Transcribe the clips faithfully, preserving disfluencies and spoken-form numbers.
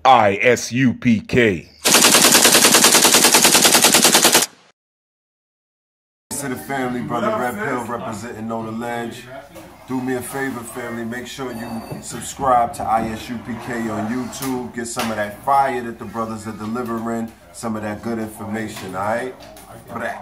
I S U P K. To the family, brother Red Pill representing Know the Ledge. Do me a favor, family. Make sure you subscribe to I S U P K on YouTube. Get some of that fire that the brothers are delivering. Some of that good information, all right? For that.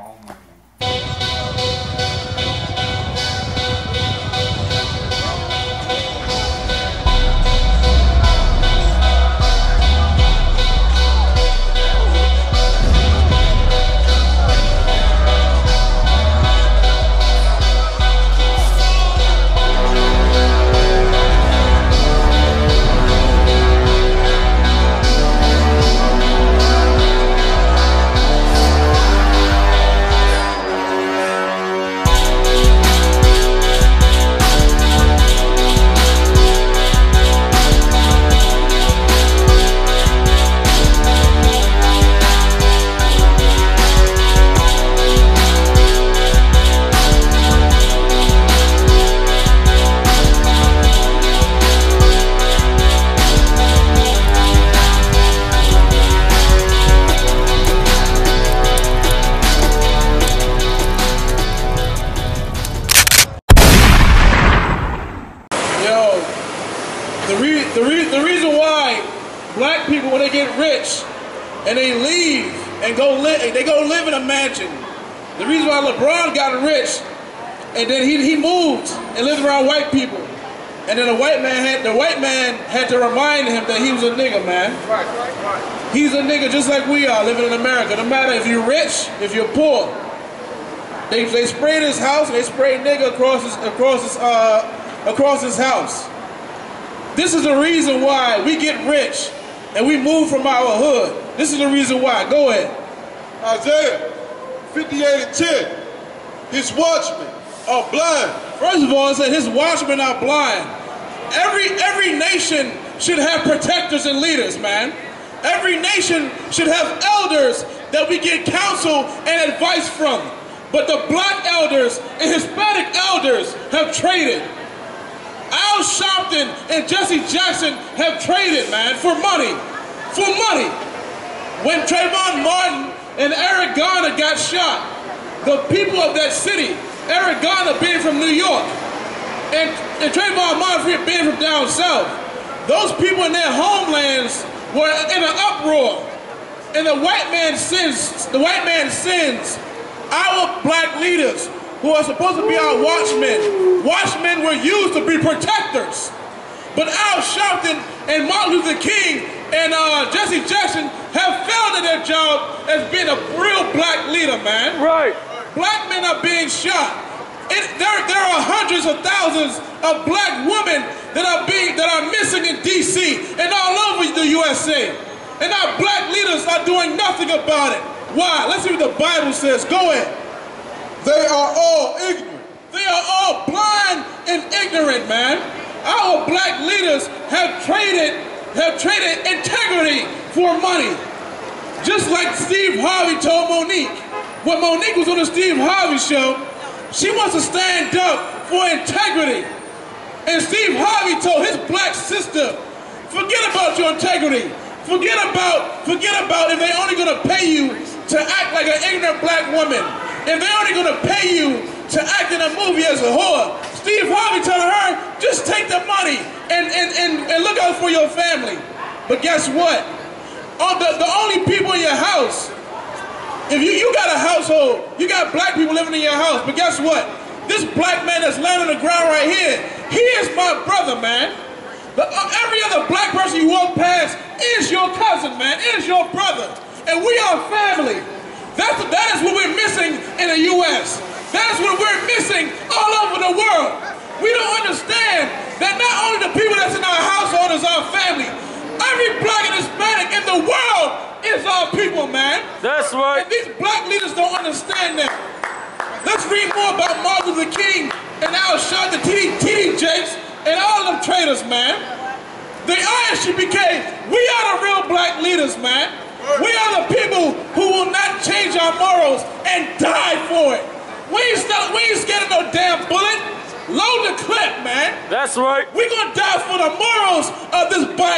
The, re the, re the reason why black people, when they get rich and they leave and go live, they go live in a mansion. The reason why LeBron got rich and then he, he moved and lived around white people, and then the white man had the white man had to remind him that he was a nigga, man. Right, right, right. He's a nigga just like we are living in America. No matter if you're rich, if you're poor. They they sprayed his house and they sprayed nigga across his across his uh across his house. This is the reason why we get rich and we move from our hood. This is the reason why. Go ahead. Isaiah fifty-eight and ten. His watchmen are blind. First of all, it said his watchmen are blind. Every every nation should have protectors and leaders, man. Every nation should have elders that we get counsel and advice from. But the black elders and Hispanic elders have traded. Al Sharpton and Jesse Jackson have traded, man, for money. For money. When Trayvon Martin and Eric Garner got shot, the people of that city, Eric Garner being from New York, and, and Trayvon Martin being from down south, those people in their homelands were in an uproar. And the white man sends, the white man sends our black leaders who are supposed to be our watchmen. Watchmen were used to be protectors. But Al Sharpton and Martin Luther King and uh, Jesse Jackson have failed at their job as being a real black leader, man. Right. Black men are being shot. It, there, there are hundreds of thousands of black women that are being that are missing in D C and all over the U S A. And our black leaders are doing nothing about it. Why? Let's see what the Bible says. Go ahead. They are all ignorant. They are all blind and ignorant, man. Our black leaders have traded, have traded integrity for money. Just like Steve Harvey told Monique. When Monique was on the Steve Harvey show, she wants to stand up for integrity. And Steve Harvey told his black sister, forget about your integrity. Forget about, forget about if they're only gonna pay you to act like an ignorant black woman. If they're only going to pay you to act in a movie as a whore, Steve Harvey telling her, just take the money and, and, and, and look out for your family. But guess what? Oh, the, the only people in your house, if you, you got a household, you got black people living in your house, but guess what? This black man that's laying on the ground right here, he is my brother, man. The, uh, every other black person you walk past is your cousin, man, is your brother. And we are family. That's, that is what we're missing in the U S That's what we're missing all over the world. We don't understand that not only the people that's in our household is our family, every black and Hispanic in the world is our people, man. That's right. And these black leaders don't understand that. Let's read more about Martin Luther King and Al Sharpton, T D Jakes, and all of them traitors, man. The I S U P K, we are the real black leaders, man. We are the people who will not change our morals and die for it. We ain't, start, we ain't scared of no damn bullet. Load the clip, man. That's right. We're going to die for the morals of this Bible.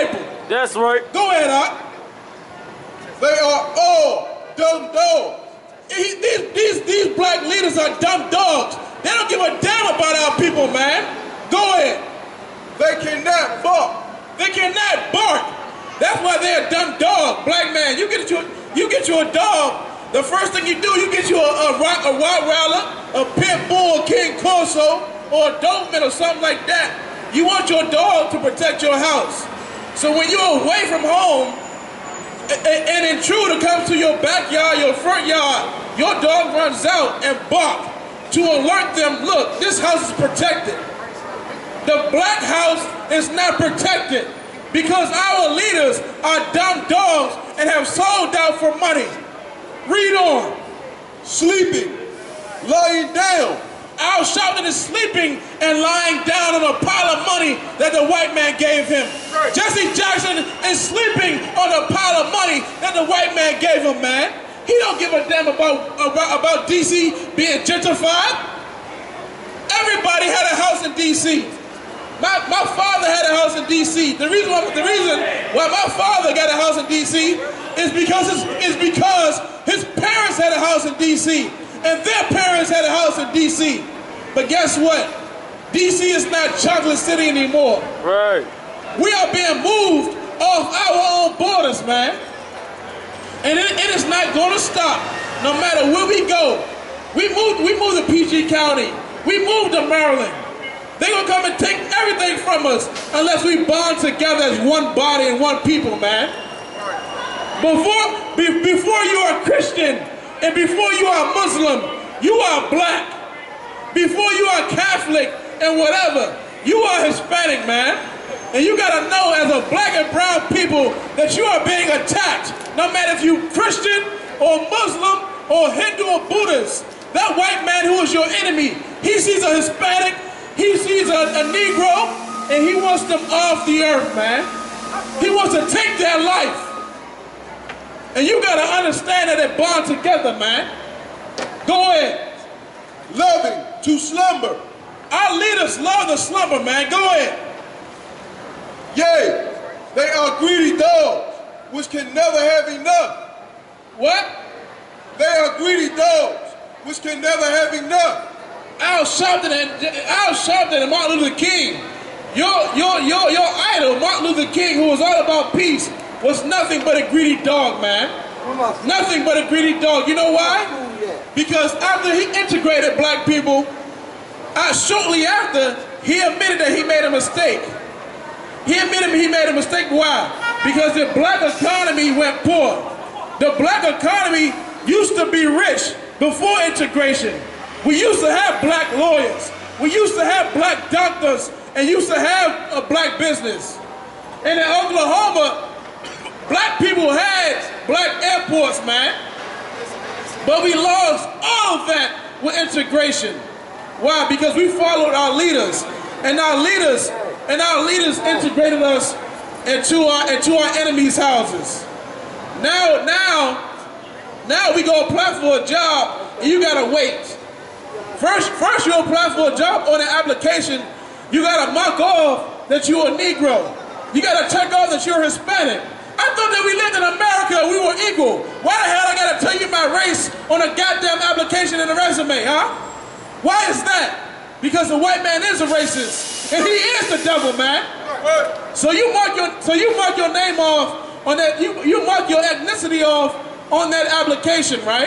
That's right. Go ahead, Art. They are all dumb dogs. He, these, these, these black leaders are dumb dogs. They don't give a damn about our people, man. Go ahead. They cannot bark. They cannot bark. That's why they're a dumb dog, black man. You get you, you get you a dog. The first thing you do, you get you a, a, rock, a Rottweiler, a Pit Bull, King Corso, or a Doberman or something like that. You want your dog to protect your house. So when you're away from home, and an intruder comes to your backyard, your front yard, your dog runs out and barks to alert them, look, this house is protected. The black house is not protected because our leaders are dumb dogs and have sold out for money. Read on. Sleeping, lying down. Al Sharpton is sleeping and lying down on a pile of money that the white man gave him. Right. Jesse Jackson is sleeping on a pile of money that the white man gave him, man. He don't give a damn about, about, about D C being gentrified. Everybody had a house in D C. My, my father had a house in D C. The reason why, the reason why my father got a house in D C is because, is because his parents had a house in D C. And their parents had a house in D C. But guess what? D C is not Chocolate City anymore. Right. We are being moved off our own borders, man. And it, it is not going to stop no matter where we go. We moved, we moved to P G County. We moved to Maryland. They're going to come and take everything from us unless we bond together as one body and one people, man. Before, be, before you are Christian, and before you are Muslim, you are black. Before you are Catholic and whatever, you are Hispanic, man. And you gotta know as a black and brown people that you are being attacked. No matter if you Christian or Muslim or Hindu or Buddhist. That white man who is your enemy, he sees a Hispanic, he sees a, a Negro, and he wants them off the earth, man. He wants to take their life. And you gotta understand that they bond together, man. Go ahead. Loving to slumber. Our leaders love the slumber, man. Go ahead. Yea, they are greedy dogs, which can never have enough. What? They are greedy dogs, which can never have enough. Al Sharpton and Al Sharpton and Martin Luther King, your your your your idol, Martin Luther King, who was all about peace, was nothing but a greedy dog, man. Nothing but a greedy dog. You know why? Because after he integrated black people, uh, shortly after, he admitted that he made a mistake. He admitted he made a mistake. Why? Because the black economy went poor. The black economy used to be rich before integration. We used to have black lawyers. We used to have black doctors and used to have a black business. And in Oklahoma, black people had black airports, man. But we lost all of that with integration. Why? Because we followed our leaders. And our leaders, and our leaders integrated us into our into our enemies' houses. Now, now, now we go apply for a job and you gotta wait. First, first you apply for a job on an application, you gotta mark off that you're a Negro. You gotta check off that you're Hispanic. I thought that we lived in America, we were equal. Why the hell I gotta tell you my race on a goddamn application and a resume, huh? Why is that? Because the white man is a racist, and he is the devil, man. So you mark your, so you mark your name off on that. You you mark your ethnicity off on that application, right?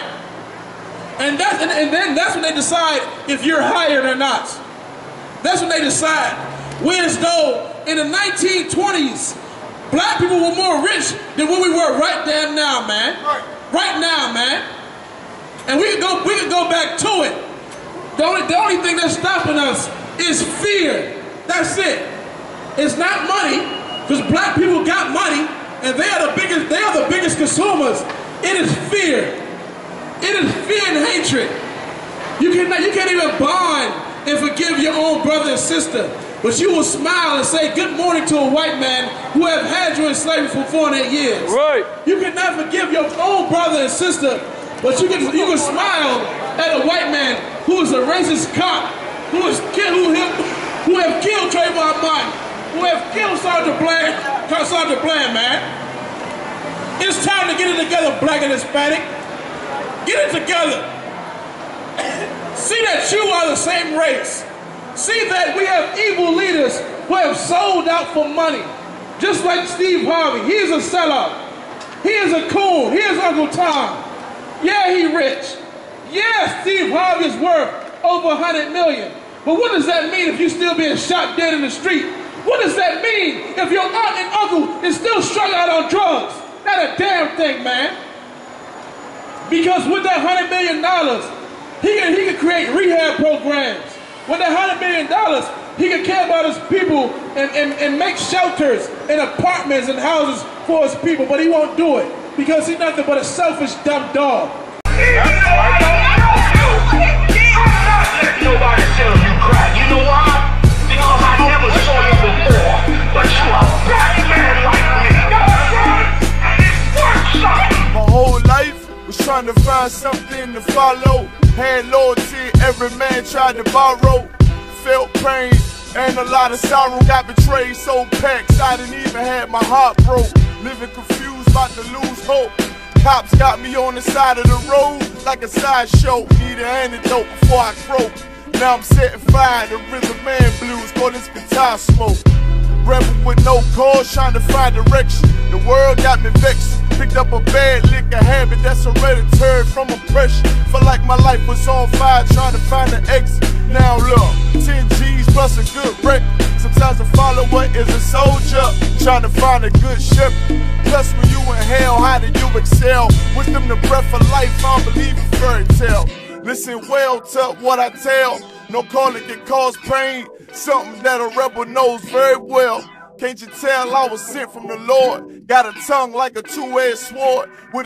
And that, and, and then that's when they decide if you're hired or not. That's when they decide. Whereas though in the nineteen twenties. Black people were more rich than what we were right damn now, man. Right, right now, man. And we can go, we can go back to it. The only, the only thing that's stopping us is fear. That's it. It's not money, because black people got money, and they are the biggest. They are the biggest consumers. It is fear. It is fear and hatred. You cannot, you can't even bond and forgive your own brother and sister. But you will smile and say good morning to a white man who have had you in slavery for four and eight years. Right. You cannot forgive your own brother and sister, but you can you can smile at a white man who is a racist cop, who is who who have killed Trayvon Martin, who have killed Sergeant Blair, Sergeant Bland, man. It's time to get it together, black and Hispanic. Get it together. See that you are the same race. See that we have evil leaders who have sold out for money. Just like Steve Harvey, he is a sellout. He is a coon, he is Uncle Tom. Yeah, he rich. Yeah, Steve Harvey is worth over a hundred million. But what does that mean if you still being shot dead in the street? What does that mean if your aunt and uncle is still strung out on drugs? Not a damn thing, man. Because with that hundred million dollars, he can, he can create rehab programs. With that hundred million dollars, he can care about his people and, and, and make shelters and apartments and houses for his people, but he won't do it because he's nothing but a selfish, dumb dog. Nobody tell you crack. You know why? Because I never saw you before. But you a black man like me. And it works out. My whole life was trying to find something to follow. Had loyalty, every man tried to borrow. Felt pain and a lot of sorrow. Got betrayed, sold packs, I didn't even have my heart broke. Living confused, about to lose hope. Cops got me on the side of the road like a sideshow. Need an antidote before I croak. Now I'm setting fire to rhythm man blues, call this guitar smoke. Rebel with no cause, trying to find direction. The world got me vexed. Picked up a bad liquor habit that's hereditary from oppression. Felt like my life was on fire, trying to find an exit. Now look, ten G's plus a good record. Sometimes a follower is a soldier, trying to find a good shepherd. Plus when you in hell, how do you excel? Wisdom the breath of life, I don't believe in fairy tale. Listen well to what I tell. No calling can cause pain, something that a rebel knows very well. Can't you tell I was sent from the Lord? Got a tongue like a two-edged sword. With